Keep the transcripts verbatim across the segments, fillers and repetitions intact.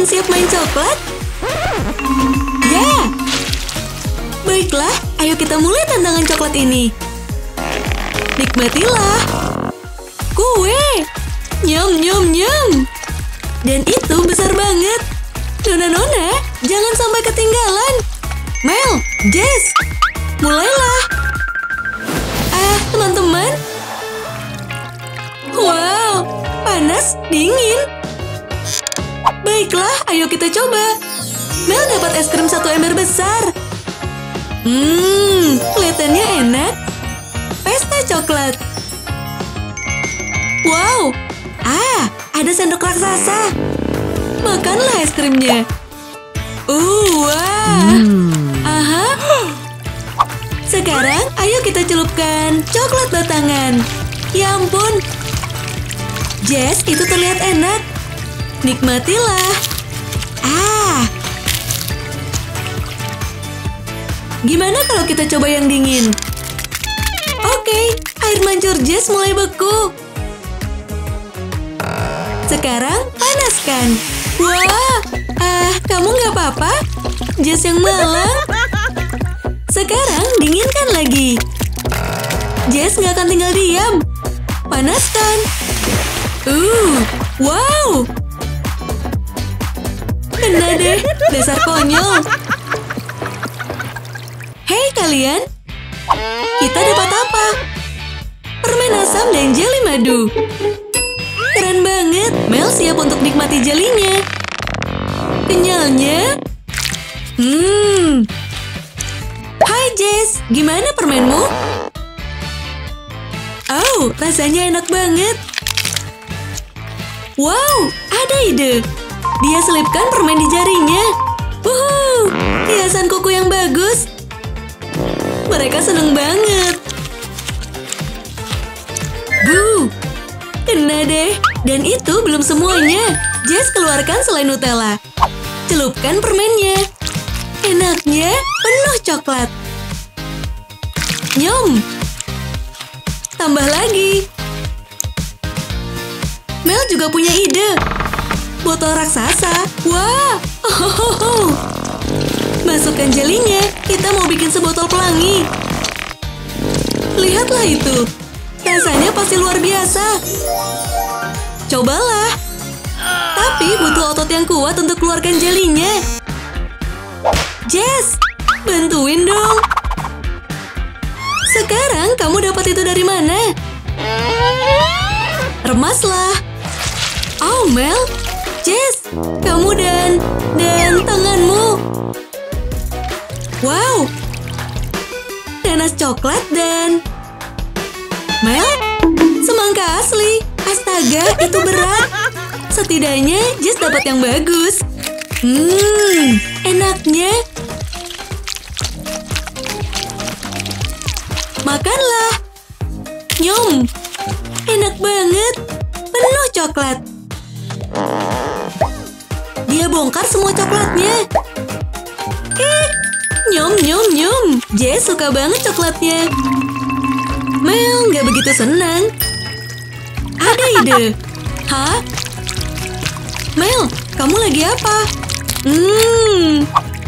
Kalian siap main coklat? Ya! Baiklah, ayo kita mulai tantangan coklat ini. Nikmatilah. Kue! Nyam, nyam, nyam! Dan itu besar banget. Nona-nona, jangan sampai ketinggalan. Mel, Jess, mulailah. Ah, teman-teman. Wow, panas, dingin. Baiklah, ayo kita coba. Mel dapat es krim satu ember besar. Hmm, kelihatannya enak. Pesta coklat. Wow, ah, ada sendok raksasa. Makanlah es krimnya. Uh, wah. Aha. Sekarang, ayo kita celupkan coklat batangan. Ya ampun. Jess, itu terlihat enak. Nikmatilah. Ah. Gimana kalau kita coba yang dingin? Oke, air mancur Jess mulai beku. Sekarang, panaskan. Wah, ah, kamu nggak apa-apa? Jess yang malang. Sekarang, dinginkan lagi. Jess nggak akan tinggal diam. Panaskan. Uh, wow. Kena deh, dasar konyol. Hei kalian, kita dapat apa? Permen asam dan jeli madu. Keren banget, Mel siap untuk nikmati jelinya. Kenyalnya? Hmm. Hai Jess, gimana permenmu? Oh, rasanya enak banget. Wow, ada ide. Dia selipkan permen di jarinya. Wuhu, hiasan kuku yang bagus. Mereka seneng banget. Buh, kena deh. Dan itu belum semuanya. Jess keluarkan selai Nutella. Celupkan permennya. Enaknya penuh coklat. Nyom. Tambah lagi. Mel juga punya ide. Botol raksasa. Wah. Oh, masukkan jelinya. Kita mau bikin sebotol pelangi. Lihatlah itu. Rasanya pasti luar biasa. Cobalah. Tapi butuh otot yang kuat untuk keluarkan jelinya. Jess, bantuin dong. Sekarang kamu dapat itu dari mana? Remaslah. Oh, Mel. Jess, kamu dan... dan tanganmu. Wow. Nanas coklat dan... Mel, semangka asli. Astaga, itu berat. Setidaknya Jess dapat yang bagus. Hmm, enaknya. Makanlah. Nyom. Enak banget. Penuh coklat. Dia bongkar semua coklatnya. Eh, nyom, nyom, nyom. Jess suka banget coklatnya. Mel nggak begitu senang. Ada ide. Hah? Mel, kamu lagi apa? Hmm.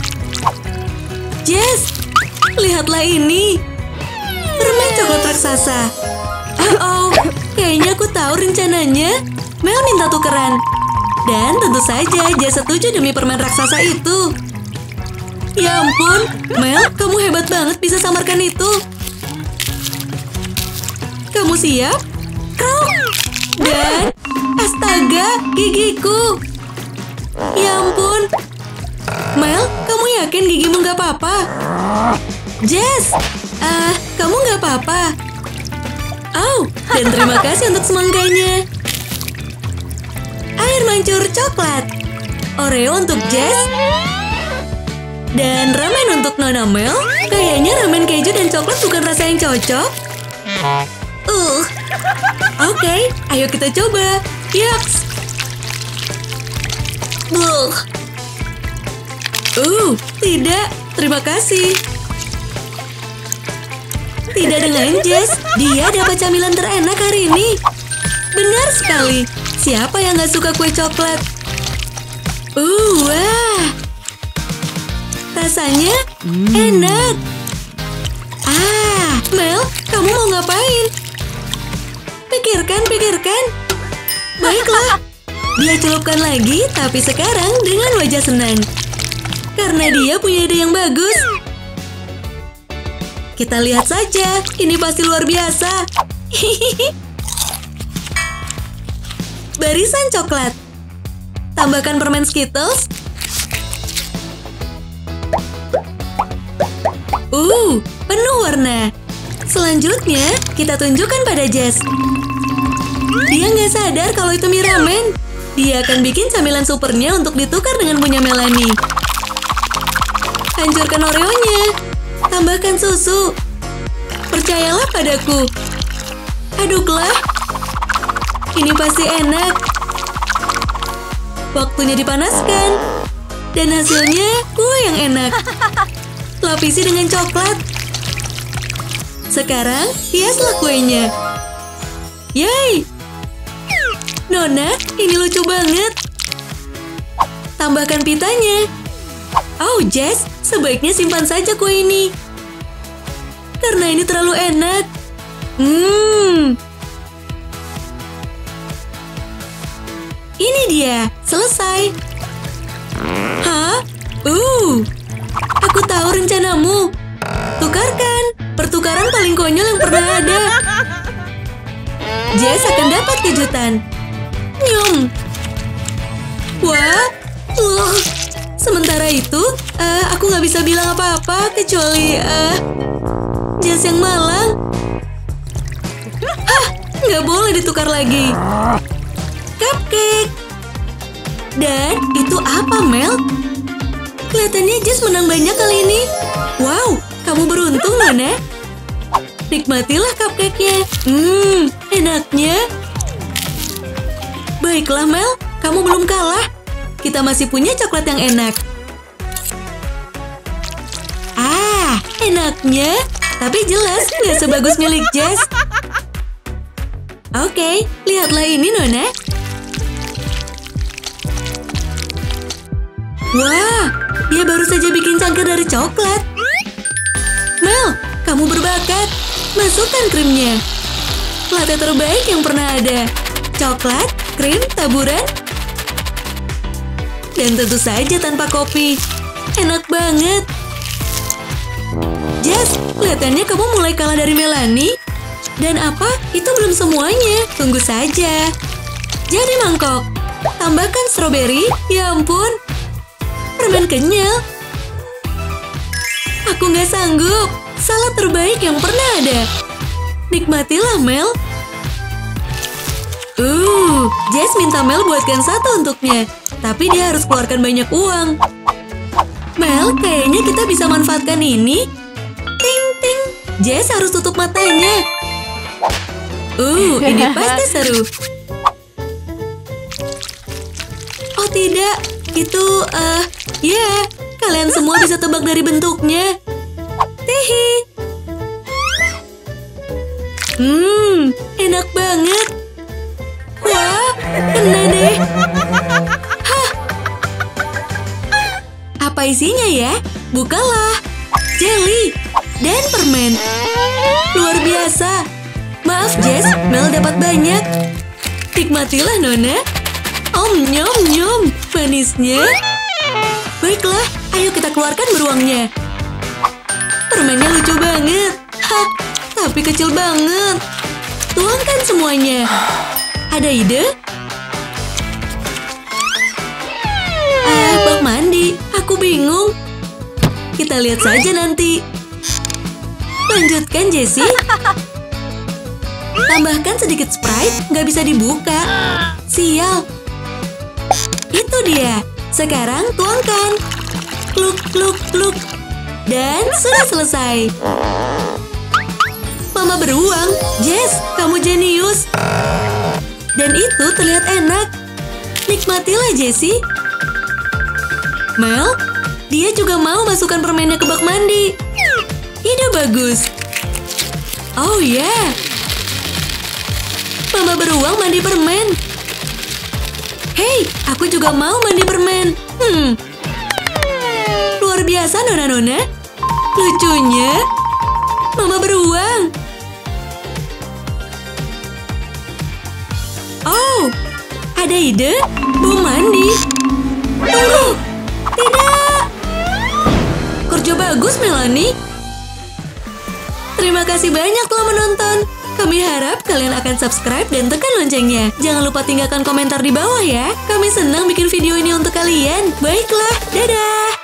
Jess, lihatlah ini. Permen coklat raksasa. Oh, kayaknya aku tahu rencananya. Mel minta tukeran. Dan tentu saja Jess setuju demi permen raksasa itu. Ya ampun, Mel, kamu hebat banget bisa samarkan itu. Kamu siap? Dan, astaga, gigiku. Ya ampun. Mel, kamu yakin gigimu nggak apa-apa? Jess, ah, uh, kamu nggak apa-apa. Oh, dan terima kasih untuk semangganya. Air mancur coklat. Oreo untuk Jess. Dan ramen untuk Nona Mel. Kayaknya ramen keju dan coklat bukan rasa yang cocok. Uh. Oke, okay, ayo kita coba. Yuks. Buh. Uh, tidak. Terima kasih. Tidak dengan Jess. Dia dapat camilan terenak hari ini. Benar sekali. Siapa yang gak suka kue coklat? Uh, Rasanya enak. Ah, Mel, kamu mau ngapain? Pikirkan, pikirkan. Baiklah. Dia celupkan lagi, tapi sekarang dengan wajah senang. Karena dia punya ide yang bagus. Kita lihat saja, ini pasti luar biasa. Barisan coklat. Tambahkan permen Skittles. Uh, penuh warna. Selanjutnya, kita tunjukkan pada Jess. Dia nggak sadar kalau itu mie ramen. Dia akan bikin camilan supernya untuk ditukar dengan punya Melanie. Hancurkan Oreo-nya. Tambahkan susu. Percayalah padaku. Aduklah. Ini pasti enak. Waktunya dipanaskan. Dan hasilnya kue yang enak. Lapisi dengan coklat. Sekarang, hiaslah kuenya. Yeay! Nona, ini lucu banget. Tambahkan pitanya. Oh, Jess, sebaiknya simpan saja kue ini. Karena ini terlalu enak. Hmm. Ini dia, selesai. Hah? Uh, aku tahu rencanamu. Tukarkan, pertukaran paling konyol yang pernah ada. Jess akan dapat kejutan. Nyum. Wah, uh. Sementara itu, uh, aku nggak bisa bilang apa-apa kecuali uh, Jess yang malang. Hah, nggak boleh ditukar lagi. Cupcake. Dan itu apa, Mel? Kelihatannya Jess menang banyak kali ini. Wow, kamu beruntung, Nona. Nikmatilah cupcake-nya. Hmm, enaknya. Baiklah, Mel. Kamu belum kalah. Kita masih punya coklat yang enak. Ah, enaknya. Tapi jelas nggak sebagus milik Jess. Oke, lihatlah ini, Nona. Wah, dia baru saja bikin cangkir dari coklat. Mel, kamu berbakat. Masukkan krimnya. Latte terbaik yang pernah ada. Coklat, krim, taburan. Dan tentu saja tanpa kopi. Enak banget. Jess, kelihatannya kamu mulai kalah dari Melanie. Dan apa? Itu belum semuanya. Tunggu saja. Jadi mangkok. Tambahkan stroberi. Ya ampun. Permen kenyal. Aku nggak sanggup. Salad terbaik yang pernah ada. Nikmatilah, Mel. Uh, Jess minta Mel buatkan satu untuknya. Tapi dia harus keluarkan banyak uang. Mel, kayaknya kita bisa manfaatkan ini. Ting, ting. Jess harus tutup matanya. Uh, ini pasti seru. Oh tidak, itu, uh, ya, yeah, kalian semua bisa tebak dari bentuknya. Tehe. Hmm, enak banget. Wah, kena deh. Hah. Apa isinya ya? Bukalah. Jelly dan permen. Luar biasa. Maaf, Jess, Mel dapat banyak. Nikmatilah, Nona. Om, nyom, nyom. Manisnya. Baiklah, ayo kita keluarkan beruangnya. Permennya lucu banget. Hah, tapi kecil banget. Tuangkan semuanya. Ada ide? Ah, bak mandi. Aku bingung. Kita lihat saja nanti. Lanjutkan, Jessie. Tambahkan sedikit Sprite, nggak bisa dibuka. Sial. Itu dia. Sekarang tuangkan. Kluk, kluk, kluk. Dan sudah selesai. Mama beruang. Jess, kamu jenius. Dan itu terlihat enak. Nikmatilah, Jessie. Mel, dia juga mau masukkan permennya ke bak mandi. Ide bagus. Oh ya. Yeah. Mama beruang mandi permen. Hei, aku juga mau mandi permen. Hmm. Luar biasa, Nona-nona. lucunya. Mama beruang. Oh, ada ide? Bom mandi. Tunggu. Tidak. Kerja bagus, Melanie. Terima kasih banyak telah menonton. Kami harap kalian akan subscribe dan tekan loncengnya. Jangan lupa tinggalkan komentar di bawah ya. Kami senang bikin video ini untuk kalian. Baiklah, dadah!